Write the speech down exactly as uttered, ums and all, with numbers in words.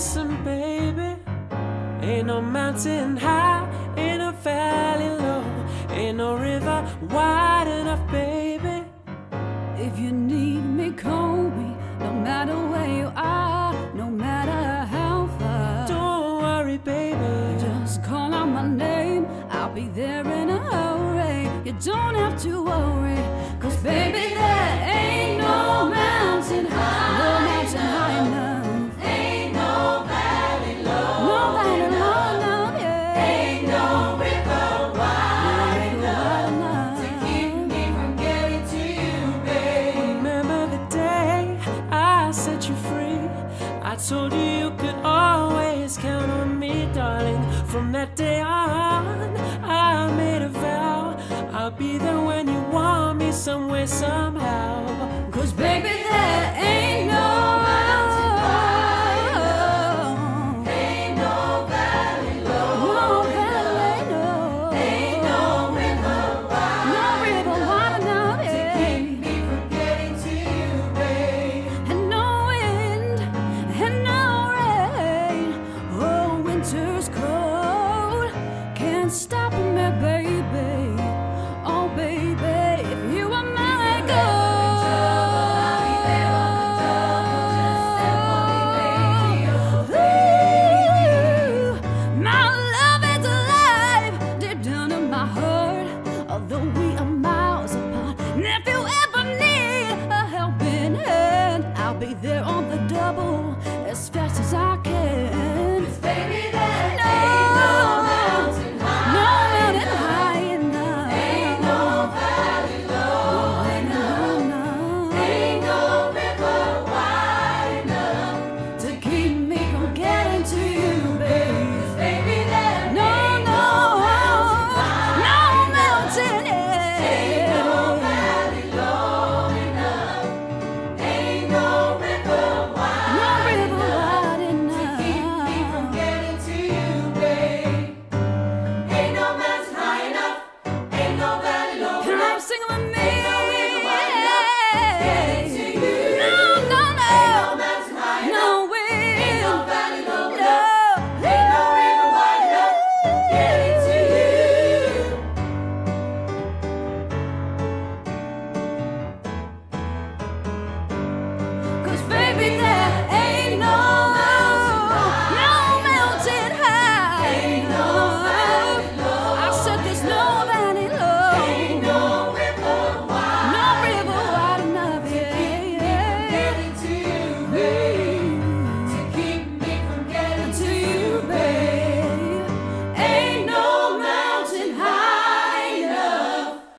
Listen, baby, ain't no mountain high, ain't no valley low, ain't no river wide enough, baby. If you need me, call me, no matter where you are, no matter how far. Don't worry, baby, just call out my name, I'll be there in a hurry. You don't have to worry, cause baby, there ain't no mountain high, no mountain high enough. Ain't no valley low, no valley low, no, yeah. Ain't no river wide enough to keep me from getting to you, babe. Remember the day I set you free, I told you you could always count on me, darling. From that day on, I made a vow, I'll be there when you want me, some way, somehow. Cause baby,